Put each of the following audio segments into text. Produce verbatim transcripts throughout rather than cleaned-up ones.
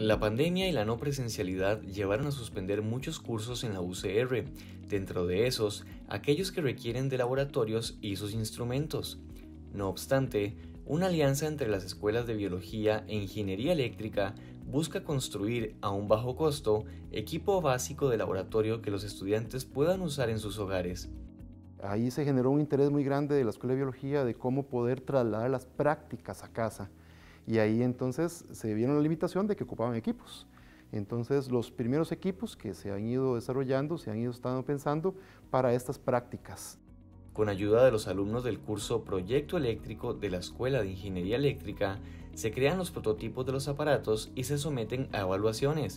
La pandemia y la no presencialidad llevaron a suspender muchos cursos en la U C R, dentro de esos, aquellos que requieren de laboratorios y sus instrumentos. No obstante, una alianza entre las escuelas de biología e ingeniería eléctrica busca construir, a un bajo costo, equipo básico de laboratorio que los estudiantes puedan usar en sus hogares. Ahí se generó un interés muy grande de la Escuela de Biología de cómo poder trasladar las prácticas a casa. Y ahí entonces se vieron la limitación de que ocupaban equipos. Entonces los primeros equipos que se han ido desarrollando, se han ido estando pensando para estas prácticas. Con ayuda de los alumnos del curso Proyecto Eléctrico de la Escuela de Ingeniería Eléctrica, se crean los prototipos de los aparatos y se someten a evaluaciones.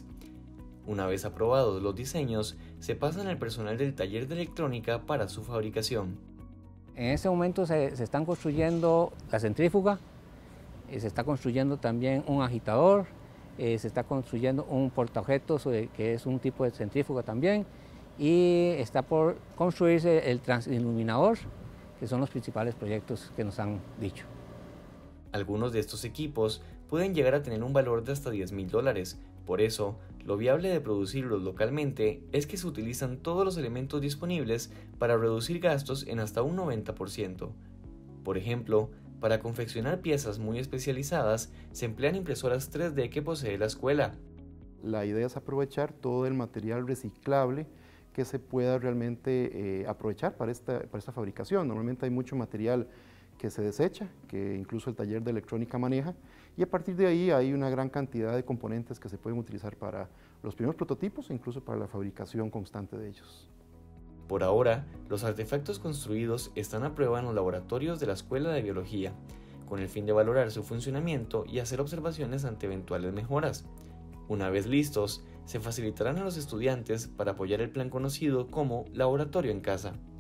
Una vez aprobados los diseños, se pasan al personal del taller de electrónica para su fabricación. En este momento se, se están construyendo la centrífuga, eh, se está construyendo también un agitador, eh, se está construyendo un portaobjetos eh, que es un tipo de centrífuga también, y está por construirse el transiluminador, que son los principales proyectos que nos han dicho. Algunos de estos equipos pueden llegar a tener un valor de hasta diez mil dólares, por eso, lo viable de producirlos localmente es que se utilizan todos los elementos disponibles para reducir gastos en hasta un noventa por ciento. Por ejemplo, para confeccionar piezas muy especializadas se emplean impresoras tres D que posee la escuela. La idea es aprovechar todo el material reciclable que se pueda realmente eh, aprovechar para esta, para esta fabricación. Normalmente hay mucho material que se desecha, que incluso el taller de electrónica maneja, y a partir de ahí hay una gran cantidad de componentes que se pueden utilizar para los primeros prototipos e incluso para la fabricación constante de ellos. Por ahora, los artefactos construidos están a prueba en los laboratorios de la Escuela de Biología, con el fin de valorar su funcionamiento y hacer observaciones ante eventuales mejoras. Una vez listos, se facilitarán a los estudiantes para apoyar el plan conocido como Laboratorio en Casa.